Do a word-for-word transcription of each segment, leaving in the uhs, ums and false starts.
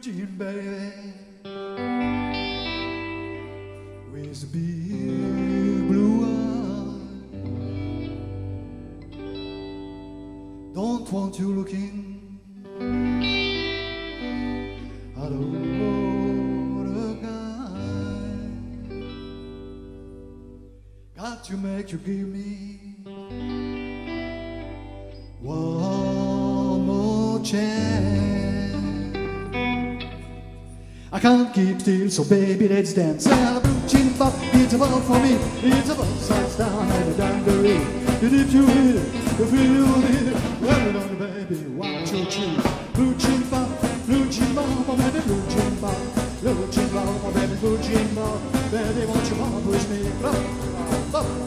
jean, baby, with a big blue eye. Don't want you looking at other guy. Got to make you give me one more chance. I can't keep still, so baby, let's dance. And a blue chin pop, it's a ball for me. It's a ball sides down and a dungaree. And if you hear, you feel it, run it on the baby, one, two, three. Blue chin pop, blue chin pop, oh baby, blue chin pop, blue chin pop, oh baby, blue chin pop. Baby, won't you pop with me? Pop, pop, pop.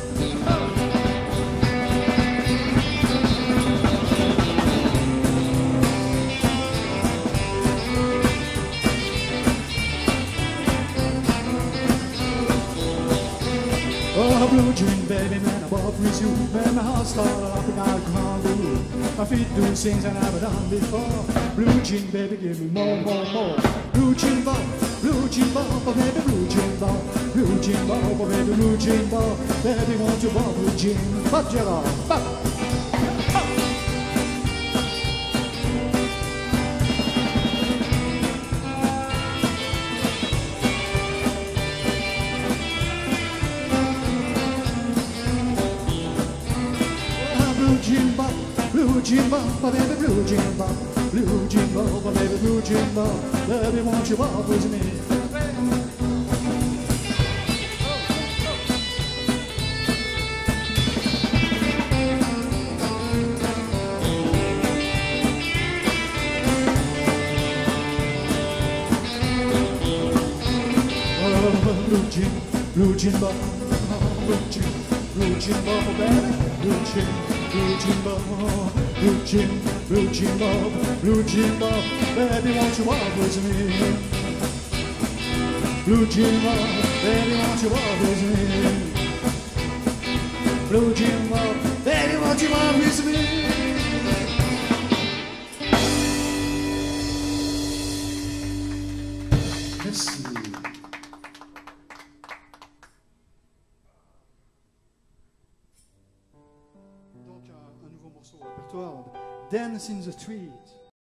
Oh, blue jean, baby, man, I walk with you. Man, my heart started up and I can't do. My feet do things I never done before. Blue jean, baby, give me more, more, more. Blue jean ball, blue jean ball, oh baby, blue jean ball. Blue jean ball, oh baby, blue jean ball. Baby, won't you ball, blue jean? Pop, jello, pop. Blue jean ball, blue jean ball, oh baby, blue jean ball. Blue jean ball, oh baby, blue jean ball. Baby, won't you walk with me? Oh, blue jean, blue jean ball, oh, blue jean, blue jean ball, oh baby, blue jean. Blue jean ball, blue jean, blue jean ball, blue jean ball. Baby, won't you walk with me? Blue jean ball, baby, won't you walk with me? Blue jean ball, baby, won't you walk with me? Merci. Donc un, un nouveau morceau au répertoire, Dance in the Street.